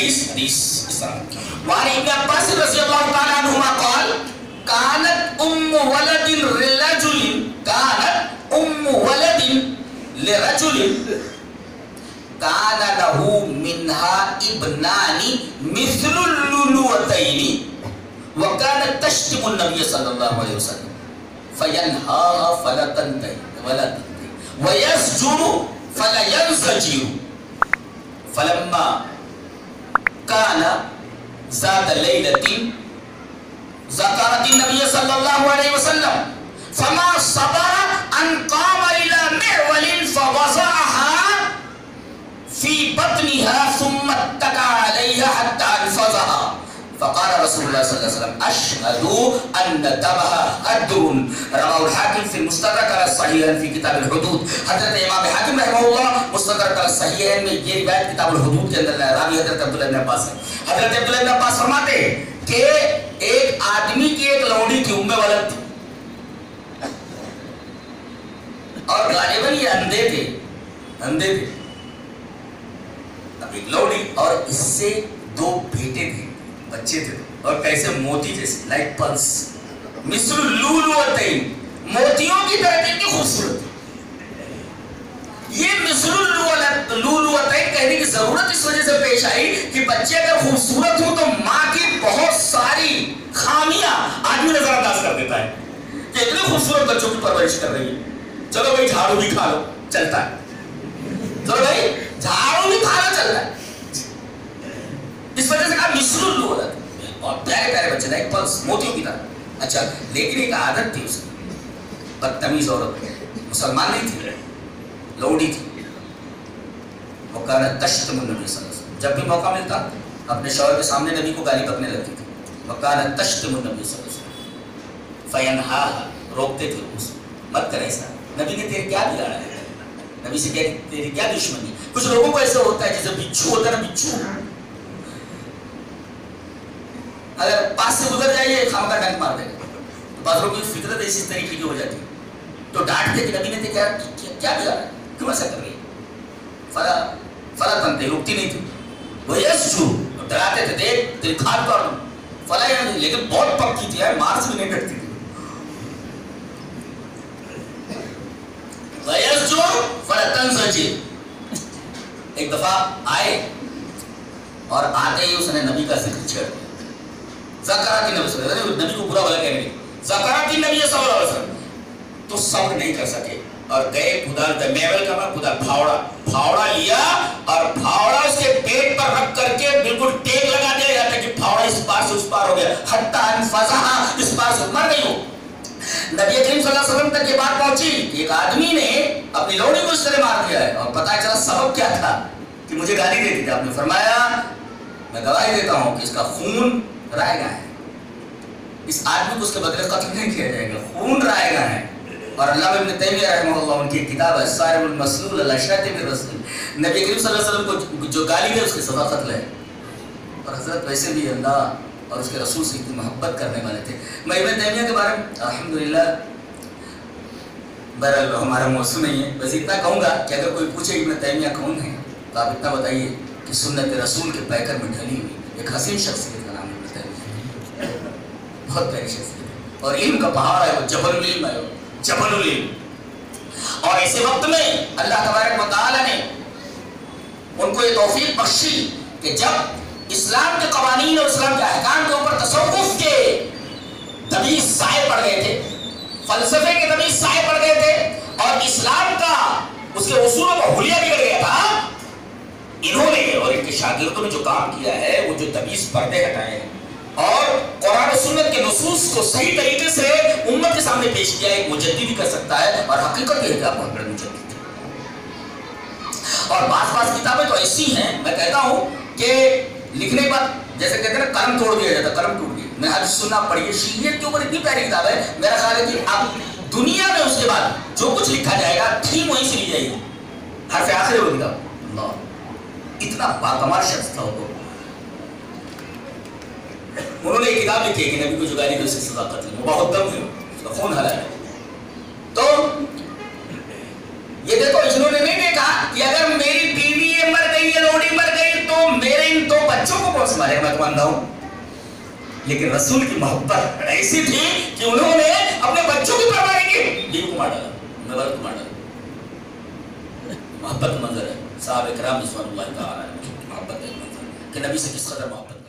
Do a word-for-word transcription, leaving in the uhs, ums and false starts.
حدیث حدیث اس طرح وعن ابن عباس رضی اللہ تعالی عنہما قال كانت ام ولد لرجل كانت ام ولد لرجل كان له منها ابنان مثل اللؤلؤتين وكانت تشتم النبي صلى الله عليه وسلم فينهاها فلا تنتهي ولا تنتهي ويسجر فلا ينزجر فلما كان ذات ليلة ذكرت النبي صلى الله عليه وسلم فما صبر أن قام إلى معول فوضعها في بطنها ثم اتكى عليها حتى انفضها فقال رسول الله صلى الله عليه وسلم أشهد أن دمها هدر. رواه الحاكم في المستدرك على الصحيحين في كتاب الحدود. حضرت امام حاکم رحمہ اللہ مستدرک على الصحیحین میں یہ روایت کتاب الحدود کے اندر راوی حضرت عبداللہ بن عباس ہے. حضرت عبداللہ بن عباس فرماتے ہیں کہ ایک آدمی کی ایک لونڈی تھی، ام ولد تھی، اور غالباً یہ اندھے تھے اندھے تھے اب ایک لونڈی اور اس سے دو بیٹے تھے، بچے تھے، اور کیسے موتی جیسے لائک پلس مثل اللؤلؤتین، موتیوں کی طرح کتنی خوبصورت. یہ مثل اللؤلؤتین کہنے کی ضرورت اس وجہ سے پیش آئی کہ بچے اگر خوبصورت ہوں تو ماں کی بہت ساری خامیاں آدمی نظر انداز کر دیتا ہے کہ اتنے خوبصورت بچوں کی پرورش کر رہی ہے، چلو بھائی جھاڑو بھی کھا لو چلتا ہے، چلو بھائی جھاڑو بھی کھا لو چلتا ہے. اس وجہ سے کہا مثل اللؤلؤتین، اور پیارے پیارے بچے لائک پلس موتیوں کی طرح. اچھا لیکن ایک عادت تھی اس کی، بدتمیز عورت، مسلمان نہیں تھی، لوڑی تھی. وہ کہنا تشتم النبی صلی اللہ علیہ وسلم، جب بھی موقع ملتا اپنے شوہر کے سامنے نبی کو گالی بکنے لگتی تھی. وہ کہنا تشتم النبی صلی اللہ علیہ وسلم فینہاہا، روکتے تھے اس مت کر ایسا. نبی نے تیرے کیا بگاڑا ہے، نبی سے کہتے تیری کیا دشمنی. کچھ لوگوں کو ایسا ہوتا ہے جیسے بچھو ہوتا ہے نا، بچھو اگر پاس سے گزر جائیے خام کا ڈنک مار دے گا. تو بعض لوگوں کی فطرت ایسی طریقے کی ہو جاتی ہے، تو ڈانٹتے کہ نبی نے کیا کیا بگاڑا، کیوں ایسا کر رہی ہے. فلا فلا تنتے، رکتی نہیں تھی. وہ یسجو، ڈراتے تھے، دیکھ تیری کھال توڑ دوں. فلا یعنی، لیکن بہت پکی تھی یار، مار سے بھی نہیں ڈرتی تھی. وہ یسجو فلا تنزجر. ایک دفعہ آئے اور آتے ہی اس نے نبی کا ذکر چھیڑ دیا. زکراتی نبی صلی اللہ علیہ وسلم، نبی کو برا بلا کہنے لگے، زکراتی نبی صلی اللہ علیہ وسلم. تو صبر نہیں کر سکے اور گئے خدا میول کا خدا پھاوڑا پھاوڑا لیا اور پھاوڑا اس کے پیٹ پر رکھ کر کے بالکل ٹیک لگا دیا جاتا ہے کہ پھاوڑا اس پار سے اس پار ہو گیا، حتی انفضحا، اس پار سے مر گئی ہو. نبی کریم صلی اللہ علیہ وسلم تک یہ بات پہنچی، ایک آدمی نے اپنی لوڑی کو اس طرح مار دیا ہے اور پتہ چلا سبب کیا تھا کہ مجھے گالی دیتی تھی. آپ نے فرمایا میں گواہی دیتا ہوں کہ اس کا خون رائے گا ہے، اس آدمی کو اس کے بدلے قتل نہیں کیا جائے گا، خون رائے گا ہے. اور علامہ ابن تیمیہ رحمہ اللہ ان کی کتاب ہے الصارم المسلول علی شاتم الرسول، نبی کریم صلی اللہ علیہ وسلم کو جو گالی دے اس کی سزا قتل ہے. اور حضرت ویسے بھی اللہ اور اس کے رسول سے اتنی محبت کرنے والے تھے. میں ابن تیمیہ کے بارے میں الحمدللہ بہرحال ہمارا موضوع نہیں ہے، بس اتنا کہوں گا کہ اگر کوئی پوچھے ابن تیمیہ کون ہے تو آپ اتنا بتائیے کہ سنت رسول کے پیکر میں ڈھلی ہوئی ایک حسین شخصیت کا نام ہے ابن تیمیہ. بہت پیاری شخصیت اور علم کا پہاڑ ہے، وہ جبل العلم ہے، جبل العلم. اور ایسے وقت میں اللہ تبارک و تعالی نے ان کو یہ توفیق بخشی کہ جب اسلام کے قوانین اور اسلام کے احکام کے اوپر تصوف کے طبیعی سائے پڑ گئے تھے، فلسفے کے طبیعی سائے پڑ گئے تھے اور اسلام کا اس کے اصولوں کا حلیہ بگڑ گیا تھا، انہوں نے اور ان کے شاگردوں نے جو کام کیا ہے وہ جو طبیعی پردے ہٹائے ہیں اور قرآن و سنت کے نصوص کو صحیح طریقے سے امت کے سامنے پیش کیا. ایک مجدد بھی کر سکتا ہے اور حقیقت یہ ہے کہ آپ بہت بڑے مجدد ہیں. اور بعض بعض کتابیں تو ایسی ہیں، میں کہتا ہوں کہ لکھنے کے بعد جیسے کہتے ہیں نا قلم توڑ دیا جاتا، قلم ٹوٹ گئی. میں حدیث سننا پڑھیے، شیعیت کے اوپر اتنی پیاری کتاب ہے، میرا خیال ہے کہ اب دنیا میں اس کے بعد جو کچھ لکھا جائے گا تھیم وہیں سے لی جائے گی، حرف آخر وہ کتاب. اللہ اتنا باکمال شخص تھا وہ. انہوں نے ایک کتاب لکھی ہے کہ نبی کو جو گالی دے اس کی سزا قتل ہے، وہ بہت دم ہے، اس کا خون حلال ہے. تو یہ دیکھو انہوں نے نہیں دیکھا کہ اگر میری بیوی یہ مر گئی، یہ لوڑی مر گئی تو میرے ان دو بچوں मारेगा, मैं तो मानता हूँ, लेकिन रसूल की मोहब्बत ऐसी थी कि उन्होंने अपने बच्चों की परवाह नहीं की, बीवी को मार डाला, उम्मीदवार को मार डाला। मोहब्बत मंजर है साहब इकराम रिज़वानुल्लाह तआला अलैहिम, मोहब्बत एक मंजर कि नबी से किस कदर मोहब्बत